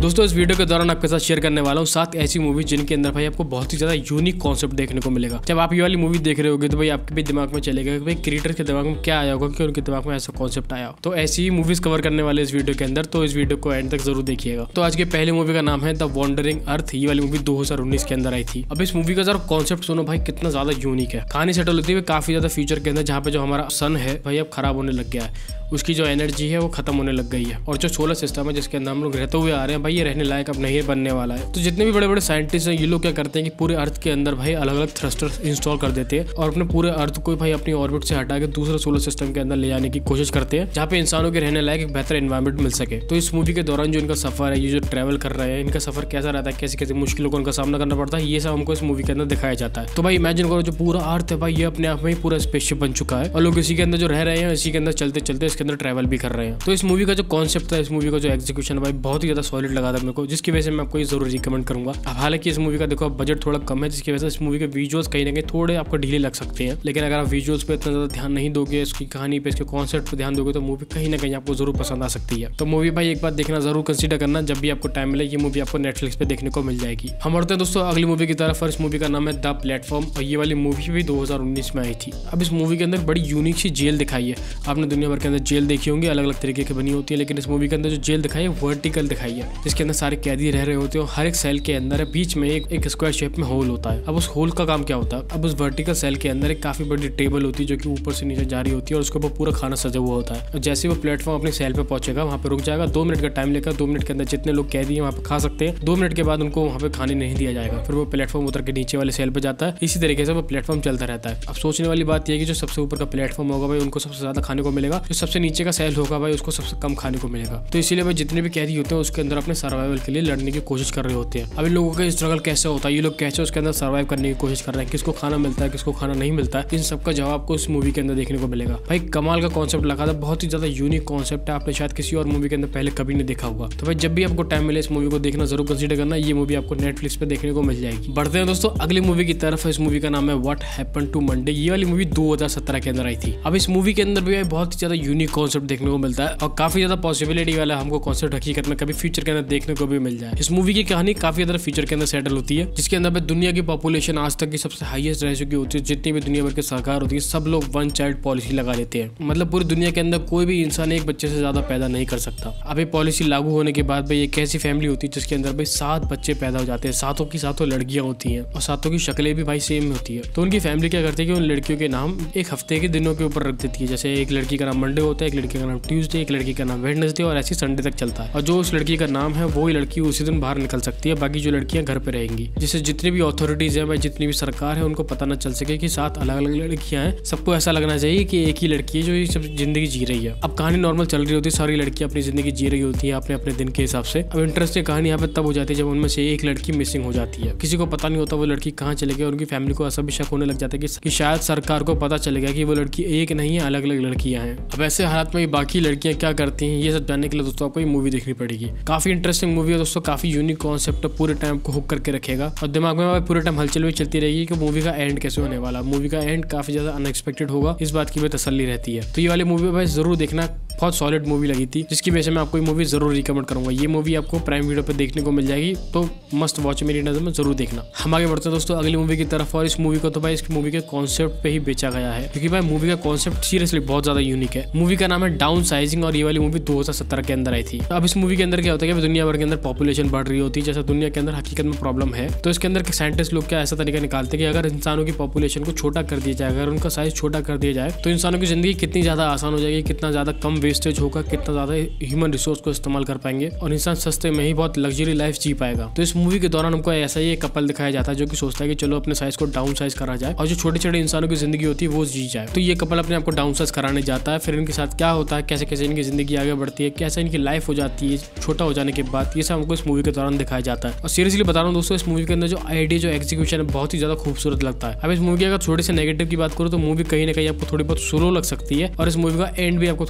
दोस्तों इस वीडियो के दौरान आपके साथ शेयर करने वाला हूँ 7 ऐसी मूवी जिनके अंदर भाई आपको बहुत ही ज्यादा यूनिक कॉन्सेप्ट देखने को मिलेगा। जब आप ये वाली मूवी देख रहे होगे तो भाई आपके भी दिमाग में चलेगा कि भाई क्रिएटर के दिमाग में क्या आया होगा कि उनके दिमाग में ऐसा कॉन्सेप्ट आया हो। तो ऐसी ही मूवीज कवर करने वाले इस वीडियो के अंदर, तो इस वीडियो को एंड तक जरूर देखिएगा। तो आज की पहली मूवी का नाम है द वॉन्डरिंग अर्थ। ये वाली मूवी 2019 के अंदर आई थी। अब इस मूवी का जरा कॉन्सेप्ट सुनो भाई, कितना ज्यादा यूनिक है। कहानी सेटल होती है काफी ज्यादा फ्यूचर के अंदर, जहाँ पे जो हमारा सन है भाई अब खराब होने लग गया है, उसकी जो एनर्जी है वो खत्म होने लग गई है। और जो सोलर सिस्टम है जिसके अंदर हम लोग रहते हुए आ रहे हैं भाई, ये रहने लायक अब नहीं बनने वाला है। तो जितने भी बड़े बड़े साइंटिस्ट हैं ये लोग क्या करते हैं कि पूरे अर्थ के अंदर भाई अलग अलग थ्रस्टर इंस्टॉल कर देते हैं और अपने पूरे अर्थ को भाई अपनी ऑर्बिट से हटा के दूसरे सोलर सिस्टम के अंदर ले जाने की कोशिश करते हैं, जहाँ पे इंसानों के रहने लायक एक बेहतर एनवायरमेंट मिल सके। तो इस मूवी के दौरान जो इनका सफर है, ये जो ट्रैवल कर रहे हैं, इनका सफर कैसा रहता है, कैसी कैसी मुश्किलों को उनका सामना करना पड़ता है, ये सब हमको इस मूवी के अंदर दिखाया जाता है। तो भाई इमेजिन करो जो पूरा अर्थ है भाई ये अपने आप में पूरा स्पेसशिप बन चुका है और लोग इसी के अंदर जो रह रहे हैं, इसी के अंदर चलते चलते इसके अंदर ट्रैवल भी कर रहे हैं। तो इस मूवी का जो कॉन्सेप्ट था, इस मूवी का जो एग्जीक्यूशन है भाई बहुत ही ज्यादा सॉलिड लगा था मेरे को, जिसकी वजह से मैं आपको ये जरूर रिकमेंड करूंगा। अब हालांकि इस मूवी का देखो बजट थोड़ा कम है, जिसकी वजह से इस मूवी के विजुअल्स कहीं ना कहीं थोड़े आपको ढीले लग सकते हैं, लेकिन अगर आप विजुअल्स पे इतना ज्यादा ध्यान नहीं दोगे, इसकी कहानी पे, इसके कॉन्सेप्ट पे ध्यान दोगे तो मूवी कहीं ना कहीं आपको जरूर पसंद आ सकती है। तो मूवी भाई एक बार देखना जरूर कंसीडर करना, जब भी आपको टाइम मिले। ये मूवी आपको नेटफ्लिक्स पे देखने को मिल जाएगी। हम बढ़ते हैं दोस्तों अगली मूवी की तरफ, और इस मूवी का नाम है द प्लेटफॉर्म, और ये वाली मूवी भी 2019 में आई थी। अब इस मूवी के अंदर बड़ी यूनिक सी जेल दिखाई है। आपने दुनिया भर के अंदर जेल देखी होंगी, अलग अलग तरीके की बनी होती है, लेकिन इस मूवी के अंदर जो जेल दिखाई है वर्टिकल दिखाई है, जिसके अंदर सारे कैदी रह रहे होते हैं। हर एक सेल के अंदर बीच में एक स्क्वायर शेप में होल होता है। अब उस होल का काम क्या होता है, अब उस वर्टिकल सेल के अंदर एक काफी बड़ी टेबल होती है जो कि ऊपर से नीचे जा रही होती है, और उसके ऊपर पूरा खाना सजा हुआ होता है। और जैसे वो प्लेटफॉर्म अपने सेल पे पहुंचेगा, वहाँ पे रुक जाएगा, 2 मिनट का टाइम लेकर 2 मिनट के अंदर जितने लोग कैदी हैं वहाँ पे खा सकते हैं। 2 मिनट के बाद उनको वहाँ पे खाने नहीं दिया जाएगा, फिर वो प्लेटफॉर्म उतर के नीचे वाले सेल पे जाता है। इसी तरीके से वो प्लेटफॉर्म चलता रहता है। अब सोचने वाली बात यह है कि जो सबसे ऊपर का प्लेटफॉर्म होगा भाई उनको सबसे ज्यादा खाने को मिलेगा, जो सबसे नीचे का सेल होगा भाई उसको सबसे कम खाने को मिलेगा। तो इसीलिए भाई जितने भी कैदी होते हैं उसके अंदर अपने सर्वाइवल के लिए लड़ने की कोशिश कर रहे होते हैं। अब इन लोगों का स्ट्रगल कैसे होता है, ये लोग कैसे उसके अंदर सर्वाइव करने की कोशिश कर रहे हैं, किसको खाना मिलता है, किसको खाना नहीं मिलता है, इन सबका जवाब आपको इस मूवी के अंदर देखने को मिलेगा। भाई कमाल का कॉन्सेप्ट लगा था, बहुत ही ज्यादा यूनिक कॉन्सेप्ट है, आपने शायद किसी और मूवी के अंदर पहले कभी नहीं देखा होगा। तो भाई जब भी आपको टाइम मिले इस मूवी को देखना जरूर कंसीडर करना, ये मूवी आपको नेटफ्लिक्स पे देखने को मिल जाएगी। बढ़ते हैं दोस्तों अगली मूवी की तरफ। इस मूवी का नाम है व्हाट हैपेंड टू मंडे। ये वाली मूवी 2017 के अंदर आई थी। अब इस मूवी के अंदर भी बहुत ही ज्यादा यूनिक कॉन्सेप्ट देखने को मिलता है और काफी ज्यादा पॉसिबिलिटी वाला हमको कॉन्सेप्ट हकीकत में कभी फ्यूचर के अंदर देखने को भी मिल जाए। इस मूवी की कहानी काफी ज्यादा फ्यूचर के अंदर सेटल होती है, जिसके अंदर दुनिया की पॉपुलेशन आज तक की सबसे हाईएस्ट रह चुकी होती है। जितनी भी दुनिया भर की सरकार होती है सब लोग 1 चाइल्ड पॉलिसी लगा लेते हैं, मतलब पूरी दुनिया के अंदर कोई भी इंसान एक बच्चे से ज्यादा पैदा नहीं कर सकता। अब ये पॉलिसी लागू होने के बाद भाई एक ऐसी फैमिली होती है जिसके अंदर भाई 7 बच्चे पैदा हो जाते हैं, 7 की 7 लड़कियां होती हैं और 7 की शक्लें भी भाई सेम होती है। तो उनकी फैमिली क्या करती है कि उन लड़कियों के नाम एक हफ्ते के दिनों के ऊपर रख देती है। जैसे एक लड़की का नाम मंडे होता है, एक लड़की का नाम ट्यूसडे, एक लड़की का नाम वेडनेसडे, और ऐसी संडे तक चलता है। और जो उस लड़की का नाम है वही लड़की उसी दिन बाहर निकल सकती है, बाकी जो लड़कियां घर पे रहेंगी, जिससे जितनी भी अथॉरिटीज है, जितनी भी सरकार है, उनको पता न चल सके कि 7 अलग अलग लड़कियां हैं। सबको ऐसा लगना चाहिए कि एक ही लड़की है जो ये सब जिंदगी जी रही है। अब कहानी नॉर्मल चल रही होती है, सारी लड़कियां अपनी जिंदगी जी रही होती है अपने अपने दिन के हिसाब से। अब इंटरेस्टिंग कहानी यहाँ पे तब हो जाती है जब उनमें से एक लड़की मिसिंग हो जाती है। किसी को पता नहीं होता वो लड़की कहाँ चले गई, और उनकी फैमिली को ऐसा भी शक होने लग जाता है कि शायद सरकार को पता चलेगा कि वो लड़की एक नहीं है, अलग अलग लड़कियां हैं। अब ऐसे हालात में बाकी लड़कियां क्या करती हैं, ये सब जानने के लिए दोस्तों आपको ये मूवी देखनी पड़ेगी। काफी इंटरेस्टिंग मूवी है दोस्तों, काफी यूनिक कॉन्सेप्ट, पूरे टाइम को हुक करके रखेगा और दिमाग में पूरे टाइम हलचल भी चलती रहेगी कि मूवी का एंड कैसे होने वाला। मूवी का एंड काफी ज्यादा अनएक्सपेक्टेड होगा, इस बात की भी तसल्ली रहती है। तो ये वाली मूवी भाई जरूर देखना, बहुत सॉलिड मूवी लगी थी, जिसकी वजह से मैं आपको ये मूवी जरूर रिकमेंड करूंगा। ये मूवी आपको प्राइम वीडियो पे देखने को मिल जाएगी, तो मस्ट वॉच मेरी नजर में जरूर देखना। हम आगे बढ़ते हैं दोस्तों अगली मूवी की तरफ, और इस मूवी को तो भाई इस मूवी के कॉन्सेप्ट पे ही बेचा गया है, क्योंकि भाई मूवी का कॉन्सेप्ट सीरियसली बहुत ज्यादा यूनिक है। मूवी का नाम है डाउन साइजिंग, और ये वाली मूवी 2017 के अंदर आई थी। अब इस मूवी के अंदर क्या होता है कि दुनिया भर के अंदर पॉपुलेशन बढ़ रही होती है, जैसा दुनिया के अंदर हकीकत में प्रॉब्लम है। तो इसके अंदर साइंटिस्ट लोग क्या ऐसा तरीका निकालते हैं कि अगर इंसानों की पॉपुलेशन को छोटा कर दिया जाए, अगर उनका साइज छोटा कर दिया जाए, तो इंसानों की जिंदगी कितनी ज्यादा आसान हो जाएगी, कितना ज्यादा कम वेस्टेज होगा, कितना ज्यादा ह्यूमन रिसोर्स को इस्तेमाल कर पाएंगे और इंसान सस्ते में ही बहुत लग्जरी लाइफ जी पाएगा। तो इस मूवी के दौरान हमको ऐसा ही एक कपल दिखाया जाता है जो कि सोचता है कि चलो अपने साइज को डाउन साइज करा जाए और जो छोटे छोटे इंसानों की जिंदगी होती है वो जी जाए। तो ये कपल अपने आप को डाउन साइज कराने जाता है, फिर इनके साथ क्या होता है, कैसे कैसे इनकी जिंदगी आगे बढ़ती है, कैसे इनकी लाइफ हो जाती है छोटा हो जाने के बाद, ये सब हमको इस मूवी के दौरान दिखाया जाता है। और सीरियसली बता रहा हूँ दोस्तों, इस मूवी के अंदर जो आइडिया, जो एग्जीक्यूशन है, बहुत ही ज्यादा खूबसूरत लगता है। अब इस मूवी की अगर थोड़ी सी नेगेटिव की बात करूँ तो मूवी कहीं ना कहीं आपको थोड़ी बहुत स्लो लग सकती है, और इस मूवी का एंड भी आपको थोड़ा बहुत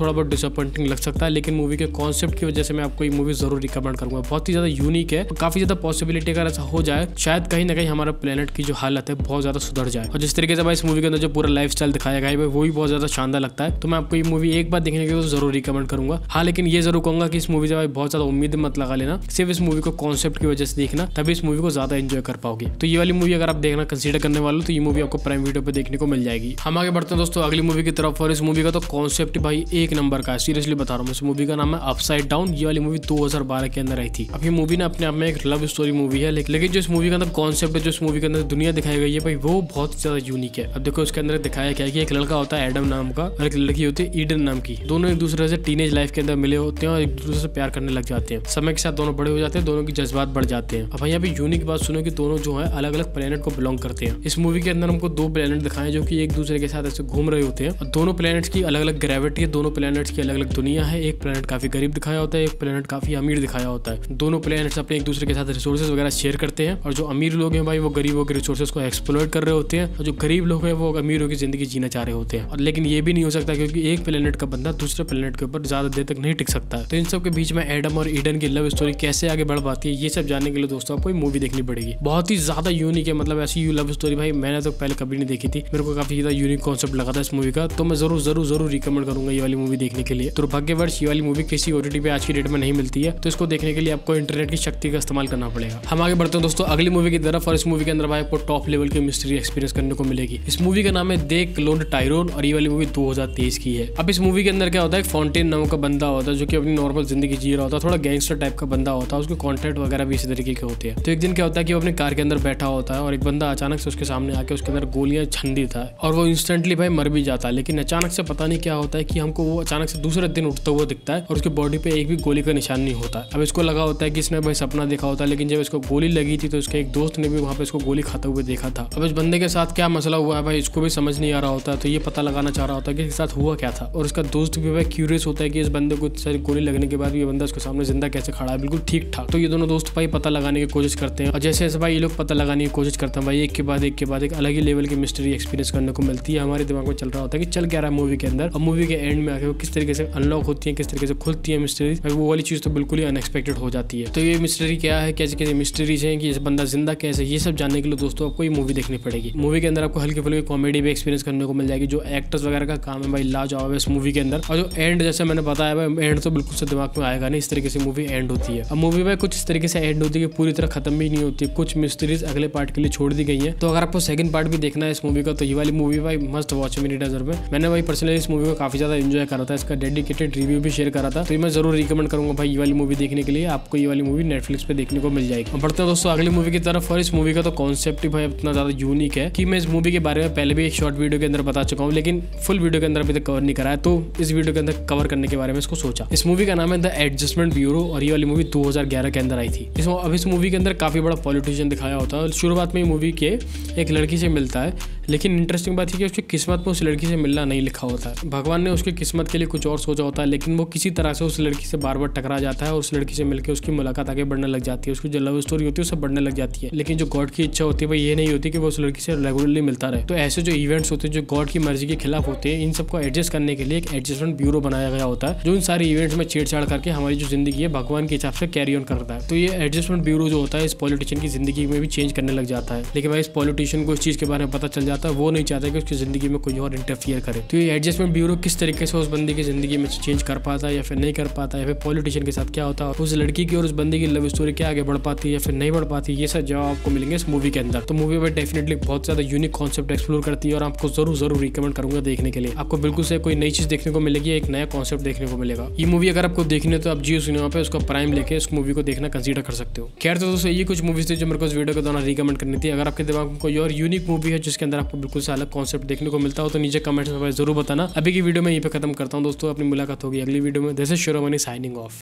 डिसअपॉइंटिंग लग सकता है, लेकिन मूवी के कॉन्सेप्ट की वजह से मैं आपको ये मूवी जरूर रिकमेंड करूंगा। बहुत ही ज्यादा यूनिक है, काफी ज्यादा पॉसिबिलिटी अगर ऐसा हो जाए शायद कहीं ना कहीं हमारा प्लेनेट की जो हालत है बहुत ज्यादा सुधर जाए। और जिस तरीके से भाई इस मूवी के अंदर जो पूरा लाइफ स्टाइल दिखाया गया है वो भी बहुत ज्यादा शानदार लगता है। तो मैं आपको ये मूवी एक बार देखने के लिए जरूर रिकमेंड करूंगा। हाँ, लेकिन ये जरूर कहूंगा कि इस मूवी से भाई बहुत ज्यादा उम्मीद मत लगा लेना, सिर्फ इस मूवी को कॉन्सेप्ट की वजह से देखना, तभी इस मूवी को ज्यादा एंजॉय कर पाओगे। तो ये वाली मूवी अगर आप देखना कंसीडर करने वाले हो तो ये मूवी आपको प्राइम वीडियो पे देखने को मिल जाएगी। हम आगे बढ़ते हैं दोस्तों अगली मूवी की तरफ। और इस मूवी का तो कॉन्सेप्ट भाई एक नंबर का है, सीरियसली बता रहा हूँ। इस मूवी का नाम है अपसाइड डाउन। ये वाली मूवी 2012 के अंदर आई थी। अब ये मूवी ना अपने आप में एक लव स्टोरी मूवी है, लेकिन जो इस मूवी के अंदर कॉन्सेप्ट है, जो इस मूवी के अंदर दुनिया दिखाई गई है भाई वो बहुत ज्यादा यूनिक है। अब देखो इसके अंदर दिखाया क्या है कि एक लड़का होता है एडम नाम का और एक लड़की होती है ईडन नाम की। दोनों एक दूसरे से टीनेज लाइफ के अंदर मिले होते हैं और एक दूसरे से प्यार करने लग जाते हैं। समय के साथ दोनों बड़े हो जाते हैं, दोनों की जज्बात बढ़ जाते हैं। अब भाई यहाँ पे यूनिक बात सुनो कि दोनों जो है अलग अलग प्लेनेट को बिलोंग करते हैं। इस मूवी के अंदर हमको 2 प्लेनेट दिखाए जो कि एक दूसरे के साथ ऐसे घूम रहे होते हैं और दोनों प्लेनेट्स की अलग अलग ग्रेविटी है, दोनों प्लेनेट्स की अलग अलग दुनिया है। एक प्लेनेट काफी गरीब दिखाया होता है, एक प्लेनेट काफी अमीर दिखाया होता है। दोनों प्लेनेट्स अपने एक दूसरे के साथ रिसोर्सेज वगैरह शेयर करते हैं और जो अमीर लोग हैं भाई वो गरीबों के रिसोर्सेज को एक्सप्लॉइट कर रहे होते हैं और जो गरीब लोग हैं वो अमीरों की जिंदगी जीना चाह रहे होते हैं। और लेकिन ये भी नहीं हो सकता क्योंकि एक प्लेनेट का बंदा दूसरे प्लेनेट के ऊपर ज्यादा देर तक नहीं टिक सकता है। तो इन सब के बीच में एडम और ईडन की लव स्टोरी कैसे आगे बढ़ पाती है ये सब जानने के लिए दोस्तों आपको मूवी देखनी पड़ेगी। बहुत ही ज्यादा यूनिक है, मतलब ऐसी लव स्टोरी भाई मैंने तो पहले कभी नहीं देखी थी। मेरे को काफी ज्यादा यूनिक कॉन्सेप्ट लगा था इस मूवी का, तो मैं जरूर रिकमेंड करूंगा ये वाली मूवी देखने के लिए। दुर्भाग्यवश ये वाली मूवी किसी ओटीटी पे आज की डेट में नहीं मिलती है, तो इसको देखने के लिए आपको इंटरनेट की शक्ति का इस्तेमाल करना पड़ेगा। हम आगे बढ़ते हैं दोस्तों अगली मूवी की तरफ। और इस मूवी के अंदर भाई आपको टॉप लेवल की मिस्ट्री एक्सपीरियंस करने को मिलेगी। इस मूवी का नाम है दे क्लोन्ड टायरोन और ये वाली मूवी 2023 की है। अब इस मूवी के अंदर क्या होता है, एक फाउंटेन नाम का बंदा होता है जो कि अपनी नॉर्मल जिंदगी जी रहा होता है, थोड़ा गैंगस्टर टाइप का बंदा होता है, उसके कॉन्टेक्ट वगैरह भी इसी तरीके के होते हैं। तो एक दिन क्या होता है कि वो अपनी कार के अंदर बैठा होता है और एक बंदा अचानक से उसके सामने आके उसके अंदर गोलियां छन देता है और वो इंस्टेंटली भाई मर भी जाता है। लेकिन अचानक से पता नहीं क्या होता है कि हमको वो अचानक से दूसरे दिन उठता हुआ दिखता है और उसकी बॉडी पे एक भी गोली का निशान नहीं होता है। अब इसको लगा होता है कि इसने भाई सपना देखा होता है, लेकिन जब इसको गोली लगी थी तो उसके एक दोस्त ने भी वहाँ पे इसको गोली खाते हुए देखा था। अब इस बंदे के साथ क्या मसला हुआ है भाई इसको भी समझ नहीं आ रहा होता है, तो ये पता लगाना चाह रहा होता है कि इसके साथ हुआ क्या था। और उसका दोस्त भी भाई क्यूरियस होता है कि इस बंदे को सारी गोली लगने के बाद ये बंदा उसके सामने जिंदा कैसे खड़ा है, बिल्कुल ठीक ठाक। तो ये दोनों दोस्त भाई पता लगाने की कोशिश करते हैं और जैसे जैसे भाई ये लोग पता लगाने की कोशिश करते हैं भाई एक के बाद एक अलग ही लेवल की मिस्ट्री एक्सपीरियंस करने को मिलती है। हमारे दिमाग में चल रहा होता है कि चल क्या रहा है मूवी के अंदर, और मूवी के एंड में आके वो किस तरीके से अनलॉक होती है, किस तरीके से खुलती है मिस्ट्री, वो वाली चीज तो बिल्कुल ही अनएक्सपेक्टेड हो जाती है। तो ये मिस्ट्री क्या है, कैसे कैसे मिस्ट्रीज है कि इस बंदा जिंदा कैसे, ये सब जानने के लिए दोस्तों आपको ये मूवी देखनी पड़ेगी। मूवी के अंदर आपको हल्की फुल्की कॉमेडी भी एक्सपीरियंस करने को मिल जाएगी। जो एक्टर्स वगैरह का काम है भाई लाजवाब है इस मूवी के अंदर। और जो एंड जैसे मैंने बताया भाई एंड तो बिल्कुल से दिमाग में आएगा नहीं, इस तरीके से मूवी एंड होती है। अब मूवी में कुछ इस तरीके से एंड होती है कि पूरी तरह खत्म भी नहीं होती, कुछ मिस्ट्रीज अगले पार्ट के लिए छोड़ दी गई है। तो अगर आपको सेकंड पार्ट भी देखना है इस मूवी का तो ये वाली मूवी भाई मस्ट वॉच है मेरी नजर में। मैंने भाई पर्सनली इस मूवी को काफी ज्यादा एंजॉय करा था, इसका डेडिकेटेड रिव्यू भी शेयर करा था, तो मैं जरूर रिकमेंड करूंगा भाई ये वाली मूवी देखने के लिए। आपको ये वाली मूवी नेटफ्लिक्स पे देखने को मिल जाएगी। बढ़ते हैं दोस्तों अगली मूवी की तरफ। और इस मूवी का तो कॉन्सेप्ट ही भाई इतना ज्यादा यूनिक है कि मैं इस मूवी के बारे में पहले भी एक शॉर्ट वीडियो के अंदर बता चुका हूँ, लेकिन फुल वीडियो के अंदर अभी तक कवर नहीं कराया, तो इस वीडियो के अंदर कवर करने के बारे में इसको सोचा। इस मूवी का नाम है द एडजस्टमेंट ब्यूरो और ये वाली मूवी 2011 के अंदर आई थी। अब इस मूवी के अंदर काफी बड़ा पॉलिटिशियन दिखाया होता है। शुरुआत में मूवी के एक लड़की से मिलता है, लेकिन इंटरेस्टिंग बात है कि उसकी किस्मत में उस लड़की से मिलना नहीं लिखा होता है। भगवान ने उसकी किस्मत के लिए कुछ और सोचा होता है, लेकिन वो किसी तरह से उस लड़की से बार बार टकरा जाता है और उस लड़की से मिलकर उसकी मुलाकात आगे बढ़ने लग जाती है। उसकी जो लव स्टोरी होती है उससे बढ़ने लग जाती है। लेकिन जो गॉड की इच्छा होती है भाई ये नहीं होती कि वो उस लड़की से रेगुलरली मिलता रहे। तो ऐसे जो इवेंट्स होते हैं जो गॉड की मर्जी के खिलाफ होते हैं, इन सबको एडजस्ट करने के लिए एक एडजस्टमेंट ब्यूरो बनाया गया होता है, जो इन सारे इवेंट्स में छेड़छाड़ करके हमारी जो जिंदगी है भगवान के हिसाब से कैरी ऑन करता है। तो ये एडजस्टमेंट ब्यूरो जो होता है इस पॉलिटिशियन की जिंदगी में भी चेंज करने लग जाता है। लेकिन भाई इस पॉलिटिशियन को इस चीज के बारे में पता चल जाता है, वो नहीं चाहता कि उसकी जिंदगी में कोई और इंटरफियर करे। तो ये एडजस्टमेंट ब्यूरो किस तरीके से उस बंदी की जिंदगी में चेंज कर पाता है या फिर नहीं कर पाता है, या फिर पॉलिटिशियन के साथ क्या होता है, उस लड़की की और उस बंदी की लव स्टोरी क्या आगे बढ़ पाती है या फिर नहीं बढ़ पाती, ये सब जवाब आपको मिलेंगे इस मूवी के अंदर। तो मूवी में डेफिनेटली बहुत ज्यादा यूनिक कॉन्सेप्ट एक्सप्लोर करती है और आपको जरूर रिकमेंड करूंगा देखने के लिए। आपको बिल्कुल से कोई नई चीज देखने को मिलेगी, एक नया कॉन्सेप्ट देखने को मिलेगा। ये मूवी अगर आपको देखनी है तो आप जियो सिनेमा पे उसका प्राइम लेके इस मूवी को देखना कंसीडर कर सकते हो। खैर तो दोस्तों ये कुछ मूवीज थी जो मेरे को इस वीडियो के दौरान रिकमेंड करनी थी। अगर आपके दिमाग में कोई और यूनिक मूवी है जिसके अंदर आपको बिल्कुल से अलग कॉन्सेप्ट देखने को मिलता हो तो नीचे कमेंट्स में जरूर बताना। अभी की वीडियो में यहीं पे खत्म करता हूँ दोस्तों, अपनी मुलाकात होगी अगली वीडियो में। This is Shiromani signing of.